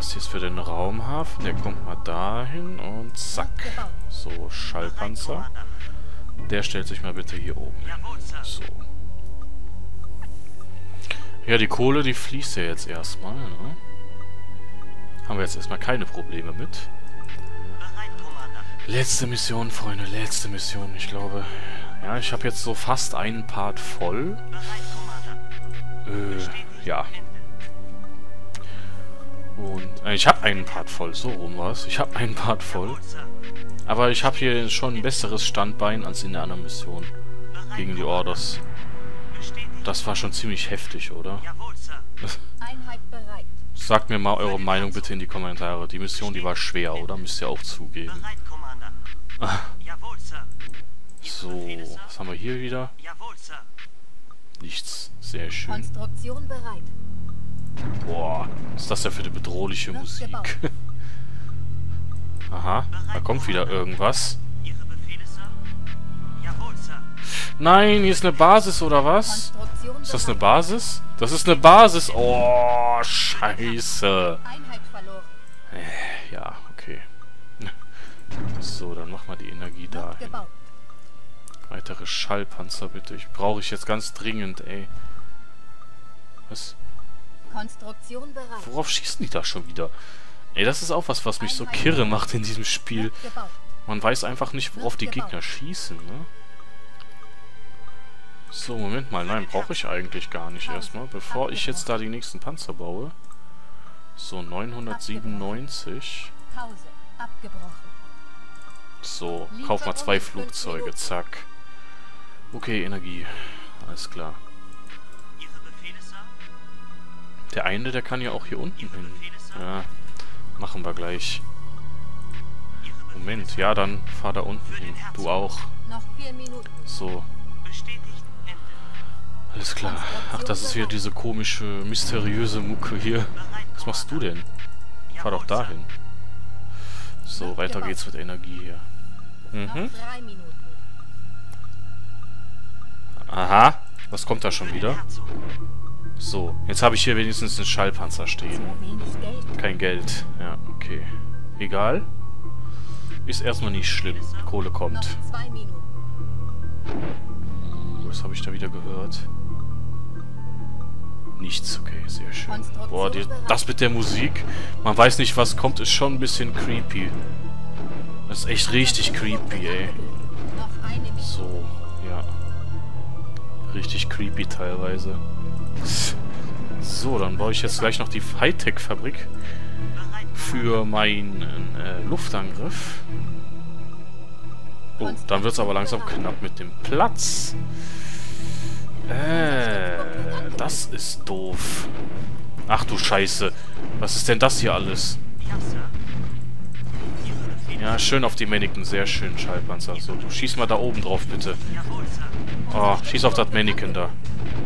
Das hier ist für den Raumhafen. Der kommt mal dahin und zack. So, Schallpanzer. Der stellt sich mal bitte hier oben hin. So. Ja, die Kohle, die fließt ja jetzt erstmal, ne? Haben wir jetzt erstmal keine Probleme mit. Letzte Mission, Freunde, letzte Mission. Ich glaube, ja, ich habe jetzt so fast einen Part voll. Ja. Und ich habe einen Part voll, so rum war's. Ich habe einen Part voll. Aber ich habe hier schon ein besseres Standbein als in der anderen Mission. Gegen die Orders. Das war schon ziemlich heftig, oder? Sagt mir mal eure Meinung bitte in die Kommentare. Die Mission, die war schwer, oder? Müsst ihr auch zugeben. So, was haben wir hier wieder? Nichts. Sehr schön. Konstruktion bereit. Boah, was ist das denn für eine bedrohliche Musik? Aha, da kommt wieder irgendwas. Nein, hier ist eine Basis, oder was? Ist das eine Basis? Das ist eine Basis. Oh, scheiße. Ja, okay. So, dann machen wir die Energie da. Weitere Schallpanzer, bitte. Brauche ich jetzt ganz dringend, ey. Was? Konstruktion bereit. Worauf schießen die da schon wieder? Ey, das ist auch was mich so kirre macht in diesem Spiel. Man weiß einfach nicht, worauf die Gegner schießen, ne? So, Moment mal. Nein, brauche ich eigentlich gar nicht erstmal. Bevor ich jetzt da die nächsten Panzer baue. So, 997. Pause. Abgebrochen. So, kauf mal 2 Flugzeuge. Zack. Okay, Energie. Alles klar. Der eine, der kann ja auch hier unten hin. Ja, machen wir gleich. Moment, ja, dann fahr da unten hin. Du auch. Noch 4 Minuten. So. Alles klar. Ach, das ist wieder diese komische, mysteriöse Mucke hier. Was machst du denn? Fahr doch dahin. So, weiter geht's mit Energie hier. Noch 3 Minuten. Aha. Was kommt da schon wieder? So, jetzt habe ich hier wenigstens einen Schallpanzer stehen. Wenig Geld. Kein Geld. Ja, okay. Egal. Ist erstmal nicht schlimm. Kohle Noch kommt. 2 Minuten. Was habe ich da wieder gehört? Nichts. Okay, sehr schön. Boah, das mit der Musik. Man weiß nicht, was kommt. Ist schon ein bisschen creepy. Das ist echt richtig creepy, ey. Noch eine Minute. So, ja. Richtig creepy teilweise. So, dann baue ich jetzt gleich noch die Hightech-Fabrik für meinen Luftangriff. Oh, dann wird es aber langsam knapp mit dem Platz. Das ist doof. Ach du Scheiße. Was ist denn das hier alles? Ja, schön auf die Mannequin. Sehr schön, Schallpanzer. So, du schieß mal da oben drauf, bitte. Oh, schieß auf das Mannequin da.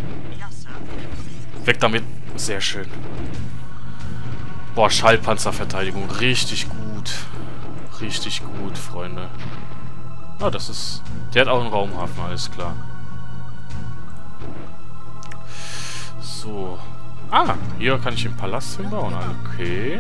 Weg damit. Sehr schön. Boah, Schallpanzerverteidigung. Richtig gut. Richtig gut, Freunde. Ah, das ist... Der hat auch einen Raumhafen, alles klar. So. Ah, hier kann ich den Palast hinbauen. Okay.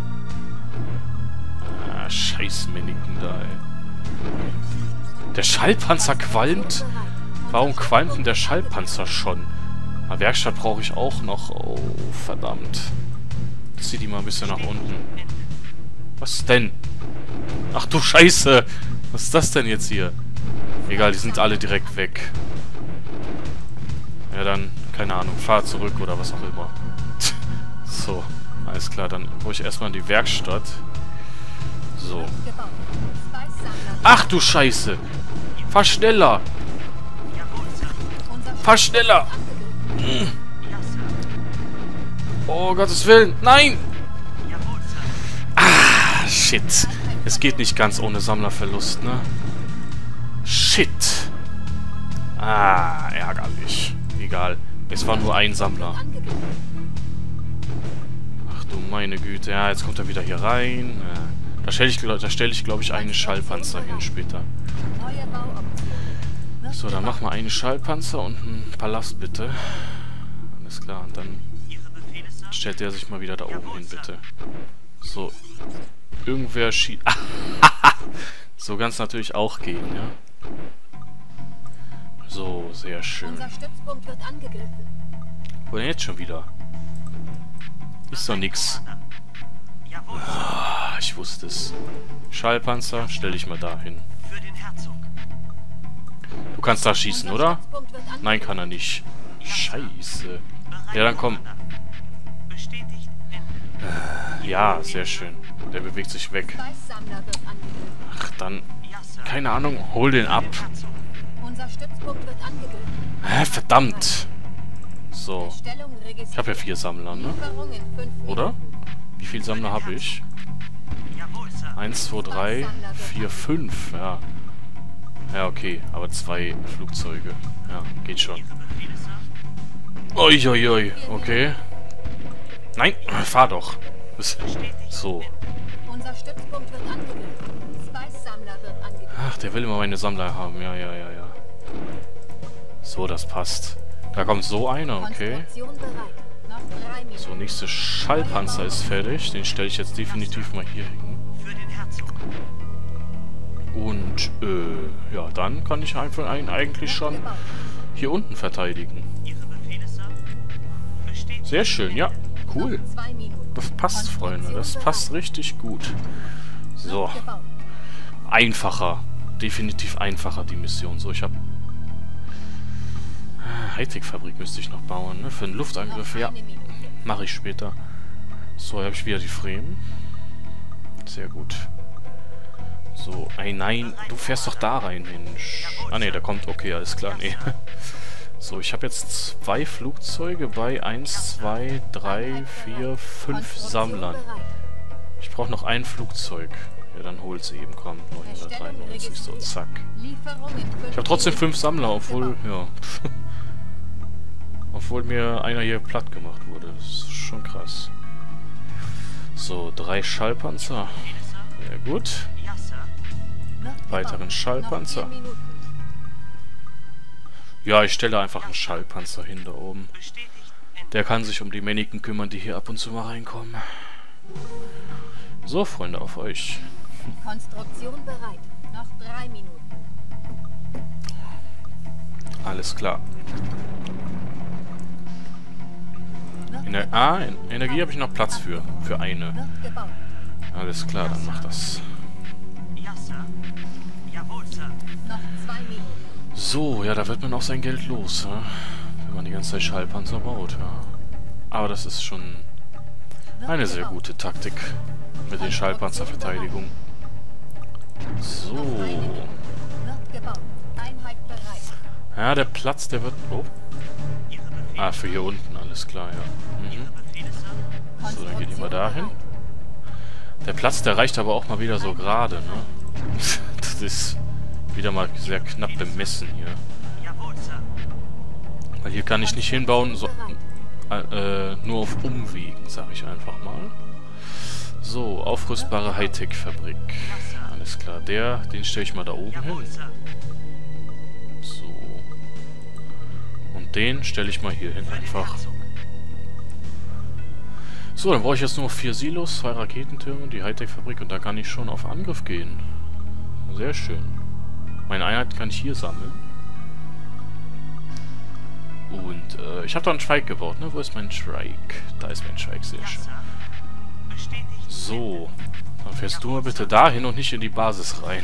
Ah, scheiß Mannequin da, ey. Der Schallpanzer qualmt? Warum qualmt denn der Schallpanzer schon? Eine Werkstatt brauche ich auch noch. Oh, verdammt. Ich zieh die mal ein bisschen nach unten. Was denn? Ach du Scheiße. Was ist das denn jetzt hier? Egal, die sind alle direkt weg. Ja, dann, keine Ahnung, fahr zurück oder was auch immer. So, alles klar, dann hole ich erstmal in die Werkstatt. So. Ach du Scheiße. Fahr schneller. Fahr schneller. Oh, Gottes Willen. Nein. Ah, shit. Es geht nicht ganz ohne Sammlerverlust, ne? Shit. Ah, ärgerlich. Egal. Es war nur ein Sammler. Ach du meine Güte. Ja, jetzt kommt er wieder hier rein. Da stelle ich, glaube ich, einen Schallpanzer hin später. So, dann machen wir einen Schallpanzer und einen Palast, bitte. Alles klar, und dann stellt der sich mal wieder da oben hin, bitte. So. Irgendwer schießt... So kann es natürlich auch gehen, ja. So, sehr schön. Unser Stützpunkt wird angegriffen. Wo denn jetzt schon wieder? Ist doch nix. Ah, ich wusste es. Schallpanzer, stell dich mal da hin. Du kannst da schießen, oder? Nein, kann er nicht. Scheiße. Ja, dann komm. Ja, sehr schön. Der bewegt sich weg. Weißsammler wird angegriffen. Ach, dann... Keine Ahnung, hol den ab. Unser Stützpunkt wird angegriffen. Verdammt. So. Stellung registriert. Ich habe ja 4 Sammler, ne? Lieferung in 5 Minuten. Oder? Wie viele Sammler habe ich? 1, 2, 3, 4, 5. Ja. Ja, okay. Aber 2 Flugzeuge. Ja, geht schon. Uiuiui. Okay. Nein, fahr doch. So. Unser Stützpunkt wird angegriffen. Weißsammler wird angegriffen. Ach, der will immer meine Sammler haben. Ja. So, das passt. Da kommt so einer, okay. Konstruktion bereit. Noch 3 Minuten. So, nächste Schallpanzer ist fertig. Den stelle ich jetzt definitiv mal hier hin. Und, ja, dann kann ich einfach eigentlich schon hier unten verteidigen. Sehr schön, ja. Cool. 2 Minuten. Das passt, Freunde. Das passt richtig gut. So. Gebaut. Einfacher. Definitiv einfacher, die Mission. So, ich habe... Hightech-Fabrik müsste ich noch bauen, ne? Für einen Luftangriff, ja. Mache ich später. So, habe ich wieder die Fremen. Sehr gut. So, nein, du fährst doch da rein, Mensch. Ah, ne, der kommt, okay, alles klar, nee. So, ich habe jetzt 2 Flugzeuge bei 1, 2, 3, 4, 5 Sammlern. Ich brauche noch ein Flugzeug. Ja, dann hol's eben, komm. 993, so, zack. Lieferung in 5 Ich habe trotzdem 5 Sammler, obwohl, ja. Obwohl mir einer hier platt gemacht wurde. Das ist schon krass. So, 3 Schallpanzer. Sehr gut. Weiteren Schallpanzer. Ja, ich stelle einfach einen Schallpanzer hin da oben. Der kann sich um die Männchen kümmern, die hier ab und zu mal reinkommen. So, Freunde, auf euch. Konstruktion bereit. Noch 3 Minuten. Alles klar. Energie habe ich noch Platz für. Für eine. Wird gebaut. Alles klar, dann mach das. Noch 2 Minuten. So, ja, da wird man auch sein Geld los, ja? Wenn man die ganze Zeit Schallpanzer baut, ja. Aber das ist schon eine sehr gute Taktik mit den Schallpanzerverteidigung. So. Wird gebaut. Einheit bereit. Ja, der Platz, der wird... Oh. Ah, für hier unten, alles klar, ja. So, dann geht die mal dahin. Der Platz, der reicht aber auch mal wieder so gerade, ne? Das ist wieder mal sehr knapp bemessen hier. Weil hier kann ich nicht hinbauen, so, nur auf Umwegen, sage ich einfach mal. So, aufrüstbare Hightech-Fabrik. Alles klar, den stelle ich mal da oben hin. So. Und den stelle ich mal hier hin einfach. So, dann brauche ich jetzt nur noch 4 Silos, 2 Raketentürme, die Hightech-Fabrik und da kann ich schon auf Angriff gehen. Sehr schön. Meine Einheit kann ich hier sammeln. Und, ich habe da einen Strike gebaut, ne? Wo ist mein Strike? Da ist mein Strike, sehr schön. So. Dann fährst du mal bitte dahin und nicht in die Basis rein.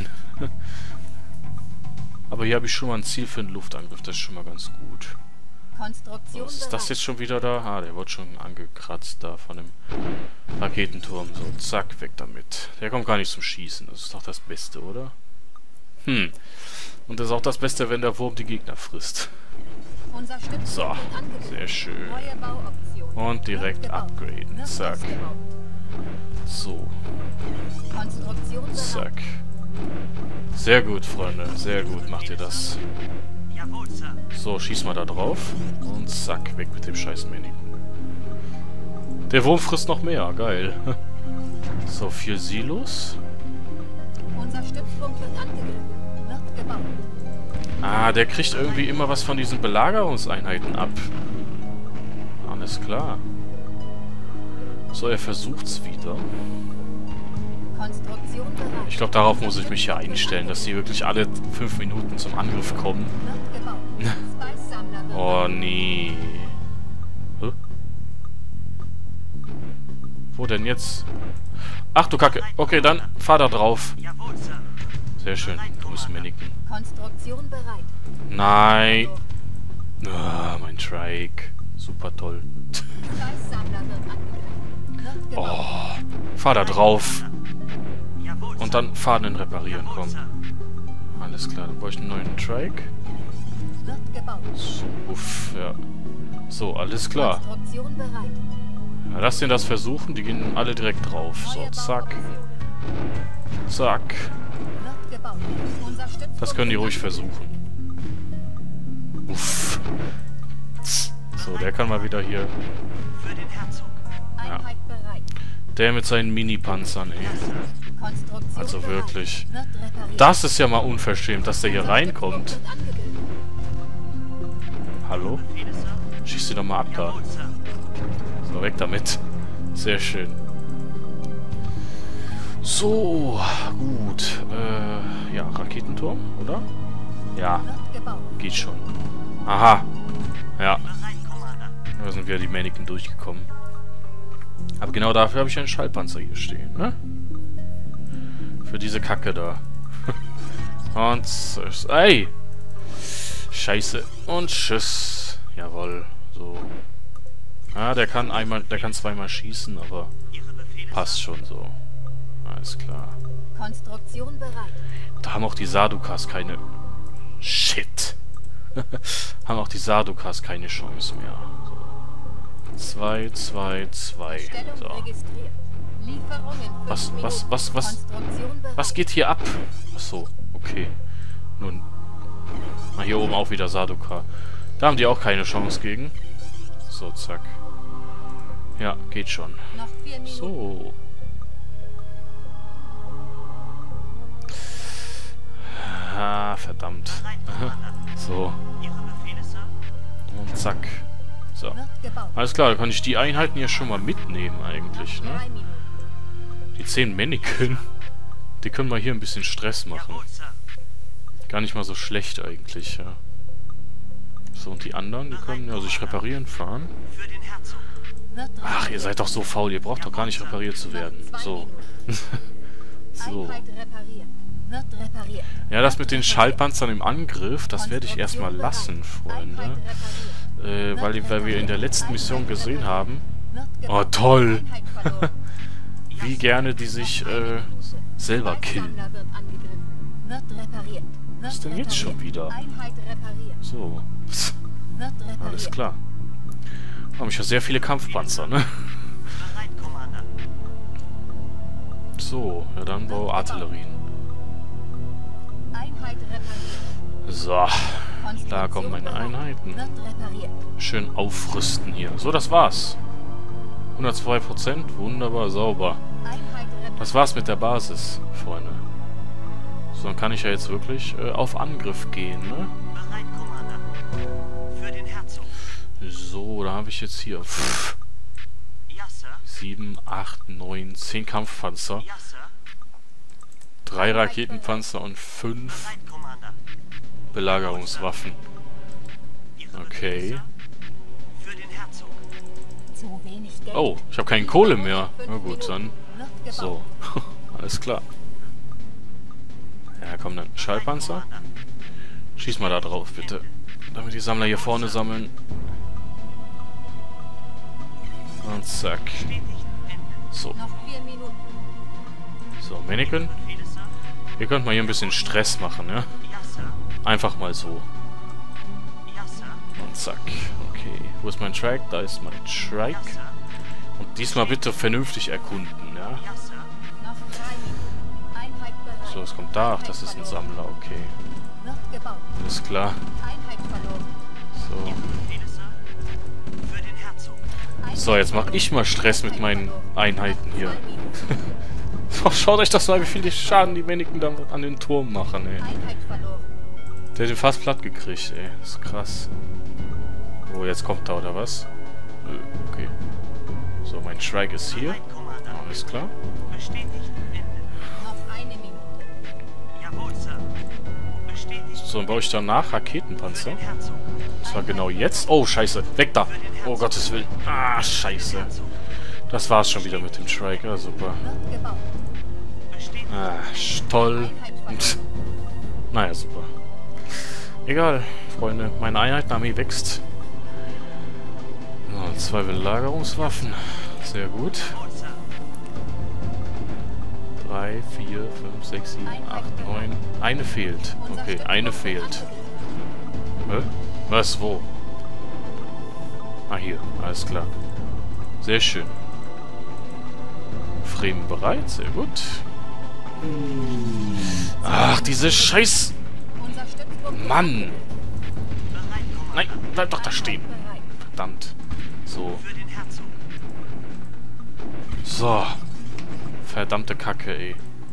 Aber hier habe ich schon mal ein Ziel für einen Luftangriff, das ist schon mal ganz gut. Konstruktion Was ist das jetzt schon wieder da? Ah, der wird schon angekratzt da von dem Raketenturm. So, zack, weg damit. Der kommt gar nicht zum Schießen. Das ist doch das Beste, oder? Und das ist auch das Beste, wenn der Wurm die Gegner frisst. Unser Stützpunkt So, wird angegriffen. sehr schön. Neue Bauoption. Und direkt Wird gebaut. upgraden. Wird Zack. ausgebaut. So, Konstruktion bereit. zack. Sehr gut, Freunde. Sehr gut macht ihr das. So, schieß mal da drauf. Und zack, weg mit dem scheiß Männchen. Der Wurm frisst noch mehr. Geil. So, 4 Silos. Unser Stützpunkt wird angegriffen. Wird gebaut. Ah, der kriegt irgendwie immer was von diesen Belagerungseinheiten ab. Alles klar. So, er versucht's wieder. Konstruktion bereit. Ich glaube, darauf muss ich mich hier einstellen, dass sie wirklich alle 5 Minuten zum Angriff kommen. Wird gebaut. Spice-Sammler wird Oh, nee. Hä? Wo denn jetzt? Ach du Kacke. Okay, dann fahr da drauf. Jawohl, Sir. Sehr schön. Du musst Mannequin. Konstruktion bereit. Nein. Ah, mein Trike. Super toll. Spice-Sammler wird angegriffen. Wird gebaut. Oh, fahr da drauf. Jawohl, Und dann Faden reparieren, Jawohl, komm. Sir. Alles klar, dann brauche ich einen neuen Trike. Wird gebaut. So, uff, ja. So, alles klar. Konstruktion bereit. Ja, lass den das versuchen, die gehen alle direkt drauf. So, Neue zack, Bauoption. zack. Wird gebaut. Unser Stützpunkt Das können die wird ruhig versuchen. Uff. So, der kann mal wieder hier... Für den Herzog. Einheit bereit. Der mit seinen Mini-Panzern, ey. Konstruktion Also bereit. wirklich. Wird repariert. Das ist ja mal unverschämt, dass der hier Unser reinkommt. Stützpunkt wird angegriffen. Hallo? Befehle, Sir. Schieß sie doch mal ab da. Jawohl, Sir. So, weg damit. Sehr schön. So, gut. Ja, Raketenturm, oder? Ja, Wird gebaut. geht schon. Aha. Ja, Bereit, Commander. da sind wieder die Mannequin durchgekommen. Aber genau dafür habe ich einen Schallpanzer hier stehen, ne? Für diese Kacke da. Und tschüss. Ey! Scheiße. Und tschüss. Jawohl. So. Ja, der kann zweimal schießen, aber Ihre Befehle, passt schon so. Alles klar. Konstruktion bereit. Da haben auch die Sardukas keine... Shit. Haben auch die Sardukas keine Chance mehr. So. 2, 2, 2. Stellung So. registriert. Lieferung in 5 Was Minuten. Konstruktion bereit. Was geht hier ab? Achso, okay. Nun. Na, hier oben auch wieder Sarduka. Da haben die auch keine Chance gegen. So, zack. Ja, geht schon. Noch 4 Minuten. So. Ah, verdammt. Bereit, Commander. So, Ihre Befehle, Sir. und zack. So. Wird gebaut. Alles klar, da kann ich die Einheiten hier schon mal mitnehmen eigentlich, ne? 3 Minuten. Die 10 Mannequin. Die können mal hier ein bisschen Stress machen. Jawohl, Sir. Gar nicht mal so schlecht eigentlich, ja. So, und die anderen, die können ja sich reparieren fahren. Für den Herzog. Wird Ach, ihr seid doch so faul, ihr braucht doch gar nicht repariert zu werden. So. So. Einheit repariert. Wird repariert. Ja, das mit den Schallpanzern im Angriff, das werde ich erstmal lassen, Freunde. Einheit repariert. Weil wir in der letzten Mission gesehen haben, Wird oh gebaut. toll, Einheit verloren. wie gerne die sich selber killen. Spice-Sammler wird angegriffen. Wird repariert. Was ist denn jetzt schon wieder? Einheit repariert. So, Wird repariert. alles klar. Haben ich ja sehr viele Kampfpanzer, ne? Bereit, Commander. So, ja dann bau Artillerien. Einheit repariert. So, Konstruktion da kommen meine bereit. Einheiten. Wird repariert. Schön aufrüsten hier. So, das war's. 102%, wunderbar, sauber. Einheit repariert. Das war's mit der Basis, Freunde. So, dann kann ich ja jetzt wirklich auf Angriff gehen, ne? Bereit, Commander. Für den Herzog. So, da habe ich jetzt hier Ja, Sir. 7, 8, 9, 10 Kampfpanzer, Ja, Sir. 3 Raketenpanzer und 5 Bereit, Commander. Belagerungswaffen. Ihre Okay. Befehle, Sir. Für den Herzog. Zu wenig Geld. Oh, ich habe keine Kohle mehr. Na gut, dann Wird gebaut. so. Alles klar. Ja, komm dann. Schallpanzer. Schieß mal da drauf, bitte. Damit die Sammler hier vorne sammeln. Und zack. Steht nicht Ende. So. Noch 4 Minuten. So, Mannequin. Befehle, Sir. Ihr könnt mal hier ein bisschen Stress machen, ja? Ja, Sir. Einfach mal so. Ja, Sir. Und zack. Okay. Wo ist mein Trike? Da ist mein Trike. Ja, Sir. Und diesmal bitte vernünftig erkunden, ja? Ja, Sir. Noch 3 Minuten. Einheit bereit. So, was kommt da? Ach, das ist ein Sammler, okay. Wird gebaut. Alles klar. Einheit verloren. So. Ihre Befehle, Sir. Für den Herzog. So, jetzt mache ich mal Stress mit meinen Einheiten hier. 2 Minuten. Oh, schaut euch das mal, wie viel Schaden die Mannequin da an den Turm machen, ey. Einheit verloren. Der hat den fast platt gekriegt, ey. Das ist krass. Oh, jetzt kommt er, oder was? Okay. So, mein Shrike ist hier. Bereit, Commander. Alles klar. Bestätigt. Ende. Noch eine Minute. Jawohl, Sir. Bestätigt. So, dann baue ich danach Für Raketenpanzer. den Herzog. Das war genau jetzt. Oh, scheiße. Weg da. Oh, Gottes Willen. Ah, scheiße. Das war's schon wieder mit dem Shrike. Ja, super. Wird gebaut. Bestätigt. Ah, toll. Naja, super. Egal, Freunde. Meine Einheitenarmee wächst. So, 2 Belagerungswaffen. Sehr gut. Jawohl, Sir. 3, 4, 5, 6, 7, 8, 9. Eine fehlt. Okay, eine fehlt. Hä? Was? Wo? Ah, hier. Alles klar. Sehr schön. Fremen bereit. Sehr gut. Ach, diese Scheiß... Unser Stützpunkt wird Mann! Bereit, Commander. Nein, bleib doch da stehen. bereit. Verdammt. So. Für den Herzog. So. Verdammte Kacke, ey.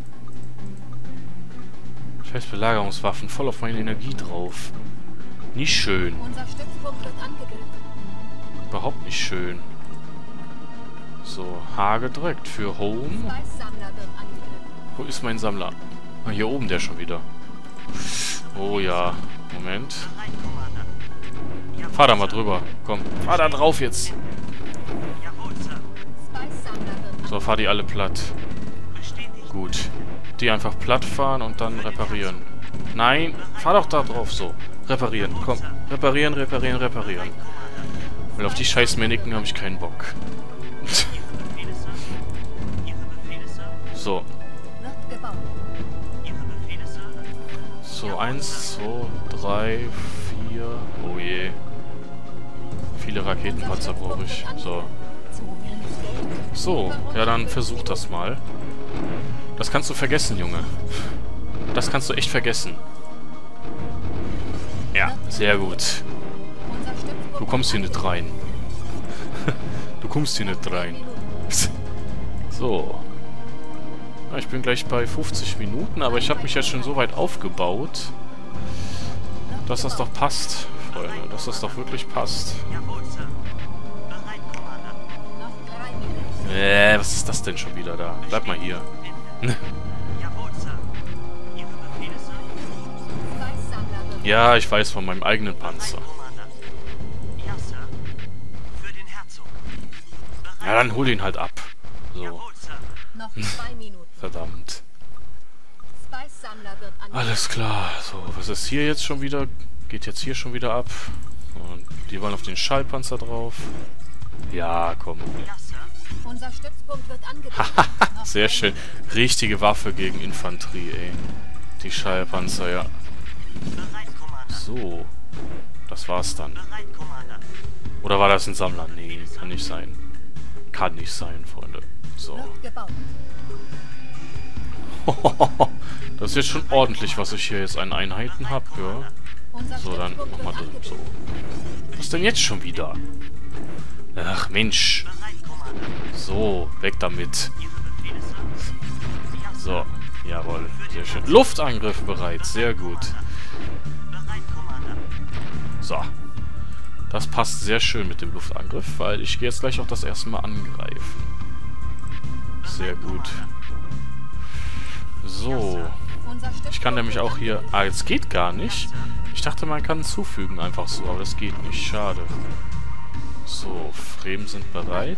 Scheiß Belagerungswaffen. Voll auf meine Energie drauf. Nicht schön. Unser Stützpunkt wird angegriffen. Überhaupt nicht schön. So, H gedrückt für Home. Weißsammler wird angegriffen. Wo ist mein Sammler? Ah, hier oben der schon wieder. Oh ja. Moment. Bereit, Commander. Jawohl, Fahr da mal Sir. drüber. Komm, fahr da drauf jetzt. Jawohl, Sir. Weißsammler wird So, fahr die alle platt. Bestätigt. Gut. Die einfach platt fahren und dann reparieren. Nein, fahr doch da drauf so. Reparieren, komm. Reparieren, reparieren, reparieren. Weil auf die scheiß Männchen habe ich keinen Bock. Befehle, Sir. Ihre Befehle, Sir. So, wird gebaut. Ihre Befehle, Sir. so 1, 2, 3, 4. Oh je. Viele Raketenpanzer brauche ich. So. Zu wenig Geld. So, ja dann versuch das mal. Das kannst du vergessen, Junge. Das kannst du echt vergessen. Ja, sehr gut. Unser Stützpunkt Du kommst hier nicht rein. Du kommst hier nicht rein. So. Ja, ich bin gleich bei 50 Minuten, aber ich habe mich jetzt schon so weit aufgebaut, dass das doch passt, Freunde. Dass das doch wirklich passt. Jawohl, Sir. Bereit, Commander. noch 3 Minuten. Was ist das denn schon wieder da? Bleib mal hier. Jawohl, Sir. Ihre Befehle, Sir. Weißsammler wird Ja, ich weiß von meinem eigenen Panzer. Bereit, Commander. Ja, Sir. Für den Herzog. Bereit. Ja, dann hol ihn halt ab. So, Jawohl, Sir. noch 2 Minuten. verdammt. Weißsammler wird angegriffen. Alles klar. So, was ist hier jetzt schon wieder? Geht jetzt hier schon wieder ab. Und die wollen auf den Schallpanzer drauf. Ja, komm. Ja, Sir. Unser Stützpunkt wird angegriffen. Noch Sehr 1 schön. Minute. Richtige Waffe gegen Infanterie, ey. Die Schallpanzer, ja. Bereit, Commander. So. Das war's dann. Bereit, Commander. Oder war das ein Sammler? Nee, kann nicht sein. Kann nicht sein, Freunde. So. Wird gebaut. Das ist jetzt schon ordentlich, was ich hier jetzt an Einheiten habe, ja. Unser So, dann Stützpunkt nochmal wird so. angegriffen. Was denn jetzt schon wieder? Ach, Mensch. Bereit, Commander. So, weg damit. Ihre Befehle, Sir. Ja, Sir. So, jawohl. Sehr schön. Luftangriff bereit. Sehr gut. Bereit, Commander. So. Das passt sehr schön mit dem Luftangriff, weil ich gehe jetzt gleich auch das erste Mal angreifen. Sehr gut. So. Unser Ich kann nämlich auch hier... Ah, jetzt geht gar nicht. Ich dachte, man kann hinzufügen einfach so, aber das geht nicht. Schade. So, Fremen sind bereit.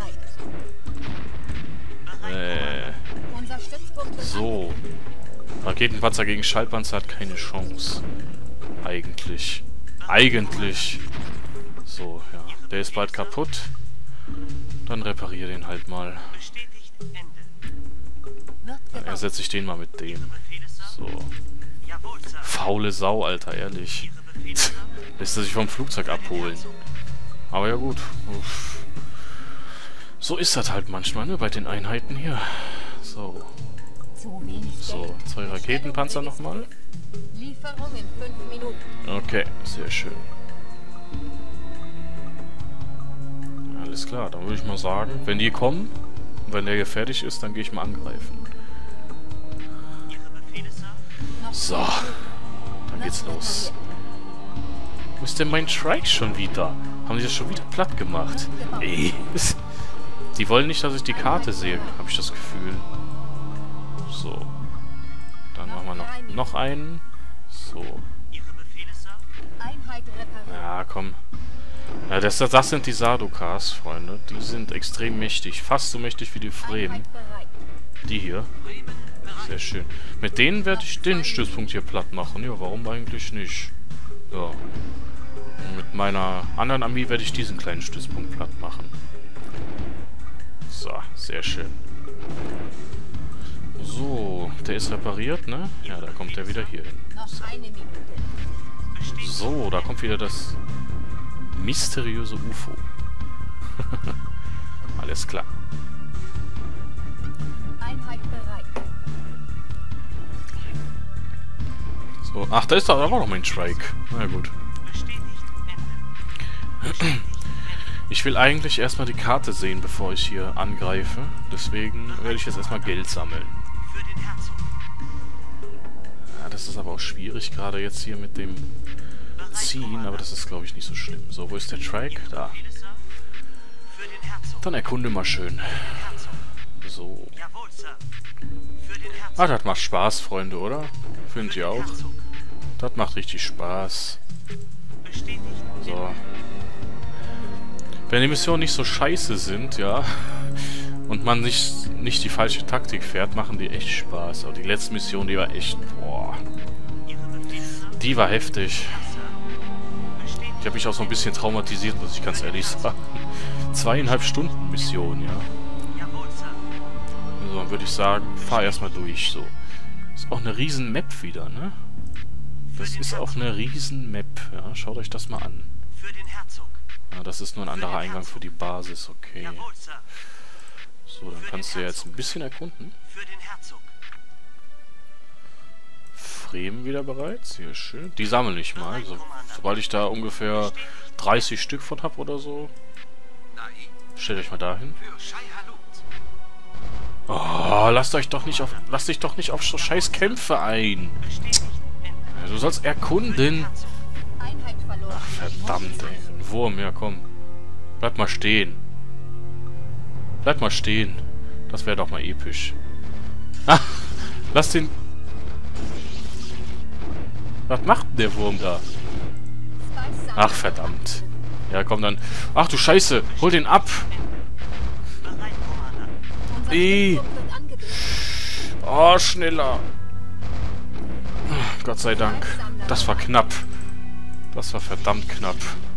Unser Stützpunkt wird So. Raketenpanzer gegen Schallpanzer hat keine Chance. Eigentlich. Eigentlich. So, ja. Der ist bald kaputt. Dann repariere den halt mal. Bestätigt. Ende. wird Dann gebaut. ersetze ich den mal mit dem. Befehle, Sir. So. Jawohl, Sir. Faule Sau, Alter, ehrlich. Ihre Befehle, Sir. Lässt er sich vom Flugzeug abholen. Aber ja gut. Uff. So ist das halt manchmal, ne, bei den Einheiten hier. So. Zu wenig So, Geld. 2 Raketenpanzer nochmal. Lieferung in 5 Minuten. Okay, sehr schön. Alles klar, dann würde ich mal sagen, wenn die kommen, und wenn der hier fertig ist, dann gehe ich mal angreifen. Ihre Befehle, Sir. Noch So, 10 Minuten. dann geht's Wird los. Wo ist denn mein Shrike schon wieder? Haben die das schon wieder platt gemacht? Ey. Die wollen nicht, dass ich die Karte sehe, habe ich das Gefühl. So. Dann machen wir noch einen. So. Ihre Befehle, Sir? Einheit repariert. Ja, komm. Ja, das sind die Sardukas, Freunde. Die sind extrem mächtig. Fast so mächtig wie die Fremen. Einheit bereit. Die hier. Bremen bereit. Sehr schön. Mit denen werde ich den Stützpunkt hier platt machen. Ja, warum eigentlich nicht? Ja. Und mit meiner anderen Armee werde ich diesen kleinen Stützpunkt platt machen. So, sehr schön. So, der ist repariert, ne? Ja, da kommt der wieder hier hin. Noch eine Minute. So, da kommt wieder das mysteriöse UFO. Alles klar. Einheit bereit. So, ach, da ist doch aber noch mein Strike. Na gut. Bestätigt. Ende. Bestätigt. Ich will eigentlich erstmal die Karte sehen, bevor ich hier angreife. Deswegen werde ich jetzt erstmal Geld sammeln. Für den Herzog. Ja, das ist aber auch schwierig, gerade jetzt hier mit dem Ziehen. Aber das ist, glaube ich, nicht so schlimm. So, wo ist der Track? Da. Befehle, Sir? Für den Herzog. Dann erkunde mal schön. Herzog. So. Jawohl, Sir. Für den Herzog. Ah, das macht Spaß, Freunde, oder? Findet Für ihr den auch? Herzog. Das macht richtig Spaß. Bestätigt. So. Wenn die Missionen nicht so scheiße sind, ja, und man nicht die falsche Taktik fährt, machen die echt Spaß. Aber die letzte Mission, die war echt, boah, Ihre Befehle, Sir? die war heftig. Sir. Bestätigt. Ich habe mich auch so ein bisschen traumatisiert, muss ich ganz ehrlich sagen. 2,5 Stunden Mission, ja. Jawohl, Sir. So, dann würde ich sagen, fahr erstmal durch, so. Ist auch eine riesen Map wieder, ne? Das ist auch eine riesen Map, ja. Schaut euch das mal an. Für den Herzog. Ja, das ist nur ein anderer Eingang für die Basis, okay. Jawohl, Sir. So, dann kannst du ja jetzt ein bisschen erkunden. Für den Herzog. Fremen wieder bereit, sehr schön. Die sammle ich mal, sobald ich da ungefähr 30 Stück von habe oder so. Stellt euch mal dahin. Für Shai Halut. Oh, lasst dich doch nicht auf so scheiß Kämpfe ein. Bestätigt. Ende. Ja, du sollst erkunden. Herzog. Einheit verloren. Ach, verdammt, ey. Ein Wurm, ja komm. Bleib mal stehen. Bleib mal stehen. Das wäre doch mal episch. Ah, lass den... Was macht denn der Wurm da? Ach, verdammt. Ja, komm dann. Ach du Scheiße, hol den ab. Bereit, Commander. Unser Ih. Stützpunkt wird angegriffen. Oh, schneller. Gott sei Dank. Das war knapp. Das war verdammt knapp.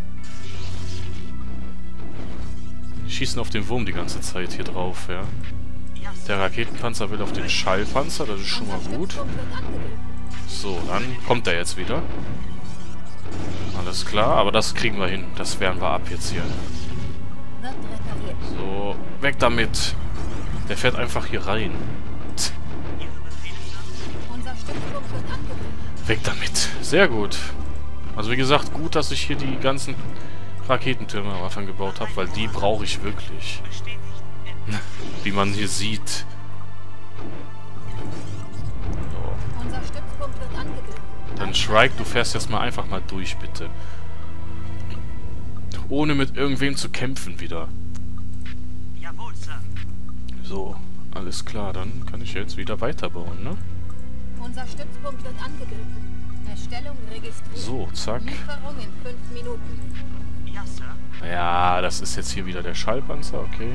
Die schießen auf den Wurm die ganze Zeit hier drauf, ja. Ja, Sir. Der Raketenpanzer will auf den Schallpanzer, das ist schon mal gut. Stützpunkt wird angegriffen. So, dann kommt er jetzt wieder. Alles klar, aber das kriegen wir hin. Das wehren wir ab jetzt hier. Wird repariert. So, weg damit. Der fährt einfach hier rein. Ihre Befehle, Sir? Unser Stützpunkt wird angegriffen. Weg damit. Sehr gut. Also wie gesagt, gut, dass ich hier die ganzen Raketentürme am Anfang gebaut habe, weil die brauche ich wirklich. Bestätigt. Ende. Wie man hier sieht. Unser Stützpunkt wird angegriffen. Dann Shrike, du fährst jetzt mal einfach mal durch, bitte. Ohne mit irgendwem zu kämpfen wieder. Jawohl, Sir. So, alles klar, dann kann ich jetzt wieder weiterbauen, ne? Unser Stützpunkt wird angegriffen. Erstellung registriert. So, zack. Lieferung in 5 Minuten. Ja, Sir. Ja, das ist jetzt hier wieder der Schallpanzer, okay.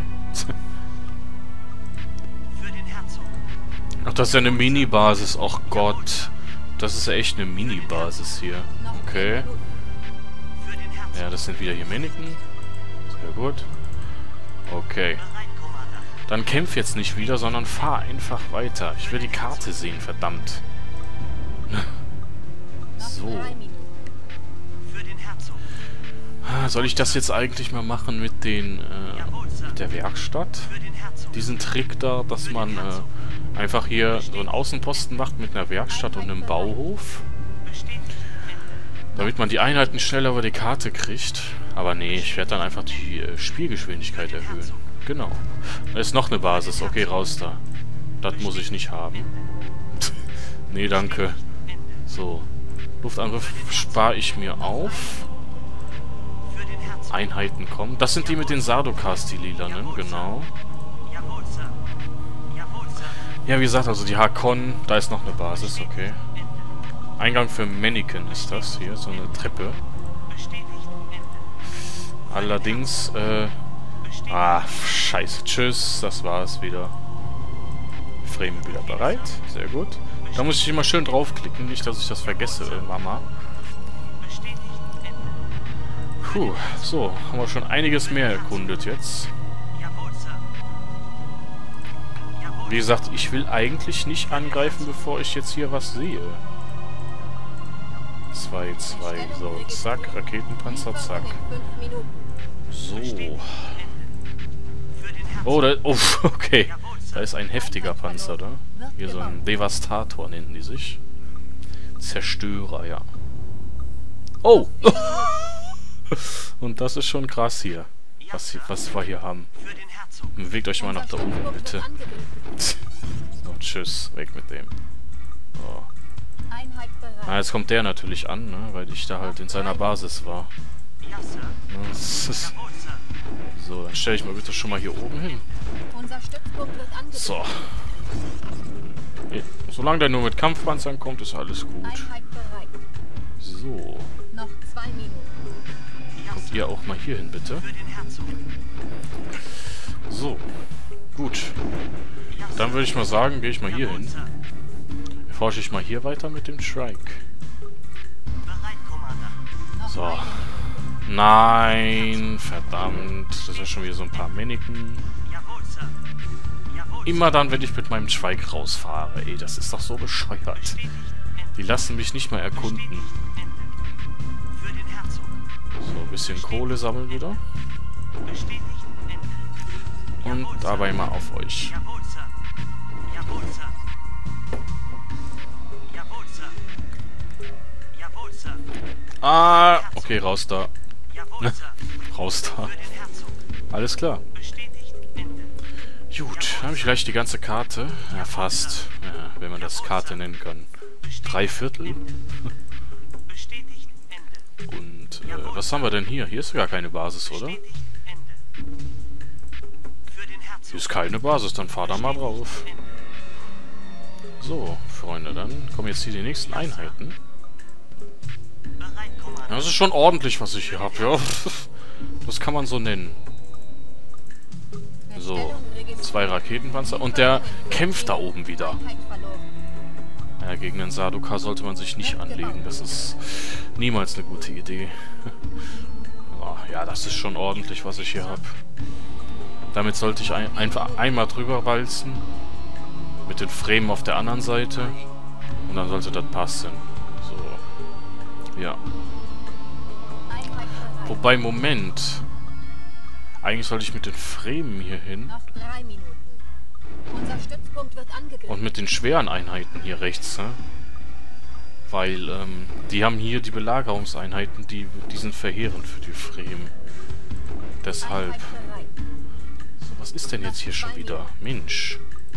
Für den Herzog. Ach, das ist ja eine Mini-Basis, ach Gott. Das ist ja echt eine Mini-Basis hier. Noch 10 Okay. Minuten. Für den Herzog. Ja, das sind wieder hier Mannequin. Sehr gut. Okay. Bereit, Commander. Dann kämpf jetzt nicht wieder, sondern fahr einfach weiter. Ich will die Karte sehen, verdammt. Noch So. 3 Minuten. Für den Herzog. Ah, soll ich das jetzt eigentlich mal machen mit den, Jawohl, Sir. mit der Werkstatt? Für den Herzog. Diesen Trick da, dass man einfach hier so einen Außenposten macht mit einer Werkstatt und einem Bauhof. Bestätigt. Ende. Damit man die Einheiten schneller über die Karte kriegt. Aber nee, ich werde dann einfach die Spielgeschwindigkeit erhöhen. Genau. Da ist noch eine Basis. Okay, raus da. Das muss ich nicht haben. Nee, danke. So. Luftangriff spare ich mir auf. Für den Herzog. Einheiten kommen. Das sind die mit den Sardokas, die lilanen, genau. Jawohl, Sir. Jawohl, Sir. Ja, wie gesagt, also die Hakon, da ist noch eine Basis, okay. Eingang für Mannequin ist das hier, so eine Treppe. Bestätigt. Ende. Allerdings, scheiße, tschüss, das war's wieder. Frame wieder bereit, sehr gut. Da muss ich immer schön draufklicken, nicht, dass ich das vergesse, Mama. Bestätigt. Ende. Puh, so, haben wir schon einiges mehr erkundet jetzt. Jawohl, Sir. Jawohl. Wie gesagt, ich will eigentlich nicht angreifen, bevor ich jetzt hier was sehe. 2, 2, so, zack, Raketenpanzer, zack. So. Für den Herzog. Oh, okay. Da ist ein heftiger Panzer, da. Hier so ein Devastator nennen die sich. Zerstörer, ja. Oh! Und das ist schon krass hier. Was wir hier haben. Für den Herzog. Bewegt euch mal nach da oben, bitte. So, tschüss. Weg mit dem. So. Na, jetzt kommt der natürlich an, ne? Weil ich da halt in seiner Basis war. Ja, Sir. Jawohl, Sir. So, dann stelle ich mal bitte schon mal hier oben hin. So. Solange der nur mit Kampfpanzern kommt, ist alles gut. So. Noch 2 Minuten. Kommt ihr auch mal hier hin, bitte. Für den Herzog. So. Gut. Dann würde ich mal sagen, gehe ich mal hier hin. Erforsche ich mal hier weiter mit dem Trike. Bereit, Commander. So. Nein, verdammt. Das ist ja schon wieder so ein paar Mannequin. Jawohl, Sir. Jawohl, Immer dann, wenn ich mit meinem Trike rausfahre. Ey, das ist doch so bescheuert. Die lassen mich nicht mal erkunden. Ende. Für den Herzog. So, ein bisschen Kohle sammeln wieder. Bestätigt. Ende. Und dabei mal auf euch. Jawohl, Sir. Jawohl, Sir. Jawohl, Sir. Jawohl, Sir. Ah, okay, raus da. Jawohl, Sir. Raus da. Für den Herzog. Alles klar. Bestätigt. Ende. Gut, dann habe ich gleich die ganze Karte. Ja, fast. Ja, wenn man das Karte nennen kann. 3/4. Bestätigt. Ende. Und, was haben wir denn hier? Hier ist gar keine Basis, oder? Bestätigt. Ende. Für den Herzog. Hier ist keine Basis, dann fahr da mal drauf. So, Freunde, dann kommen jetzt hier die nächsten Einheiten. Bereit, Commander. Ja, das ist schon ordentlich, was ich hier habe, ja. Das kann man so nennen. So, 2 Raketenpanzer. Und der kämpft da oben wieder. Ja, gegen den Sardoka sollte man sich nicht anlegen. Das ist niemals eine gute Idee. Oh, ja, das ist schon ordentlich, was ich hier habe. Damit sollte ich einfach einmal drüber walzen. Mit den Fremen auf der anderen Seite. Und dann sollte das passen. So. Ja. Wobei, Moment. Eigentlich sollte ich mit den Fremen hier hin. Noch 3 Minuten. Unser Stützpunkt wird angegriffen. Und mit den schweren Einheiten hier rechts, ne? Weil, die haben hier die Belagerungseinheiten, die sind verheerend für die Fremen. Deshalb. So, was ist denn jetzt hier schon wieder? Mensch.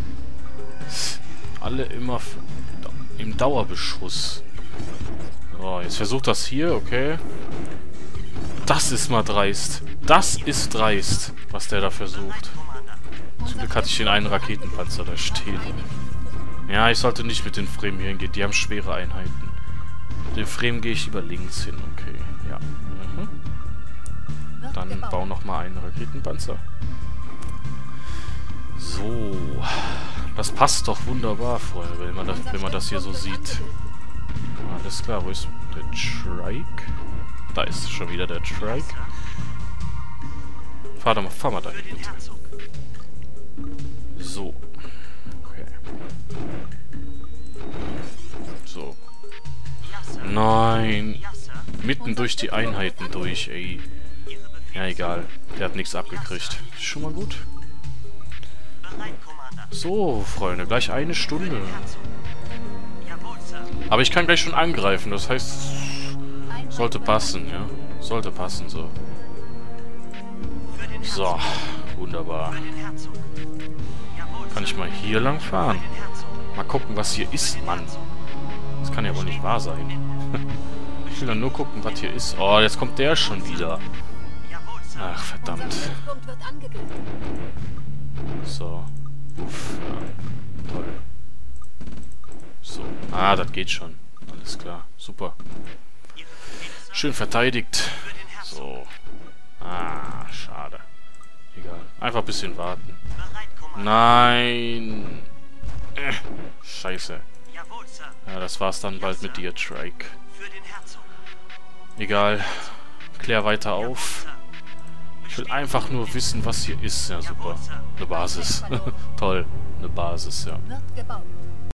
Alle immer im Dauerbeschuss. So, jetzt versucht das hier, okay. Das ist mal dreist. Das ist dreist, was der da versucht. Zum Glück hatte ich den einen Raketenpanzer da stehen. Ja, ich sollte nicht mit den Fremen hier hingehen. Die haben schwere Einheiten. Mit den Fremen gehe ich lieber links hin. Okay, ja. Dann bau nochmal einen Raketenpanzer. So. Das passt doch wunderbar, Freunde, wenn man das hier so sieht. Alles klar, wo ist der Trike? Da ist schon wieder der Trike. Fahr mal dahin, bitte. So. Okay. So. Nein. Mitten durch die Einheiten durch, ey. Ja, egal. Der hat nichts abgekriegt. Ist schon mal gut. So, Freunde, gleich 1 Stunde. Aber ich kann gleich schon angreifen, das heißt, sollte passen, ja. Sollte passen, so. So, wunderbar. Kann ich mal hier lang fahren? Mal gucken, was hier ist, Mann. Das kann ja wohl nicht wahr sein. Ich will dann nur gucken, was hier ist. Oh, jetzt kommt der schon wieder. Ach, verdammt. Unser Stützpunkt wird angegriffen. So. Uff, ja. Toll. So. Ah, das geht schon. Alles klar. Super. Ihre Befehle, Sir. Schön verteidigt. Für den Herzog. So. Ah, schade. Egal. Einfach ein bisschen warten. Bereit, Kommandant. Nein. Scheiße. Jawohl, Sir. Ja, das war's dann bald mit dir, Trike. Für den Herzog. Egal. Klär weiter Jawohl, auf. Sir. Ich will einfach nur wissen, was hier ist. Ja, super. Eine Basis. Toll. Eine Basis, ja. Wird gebaut.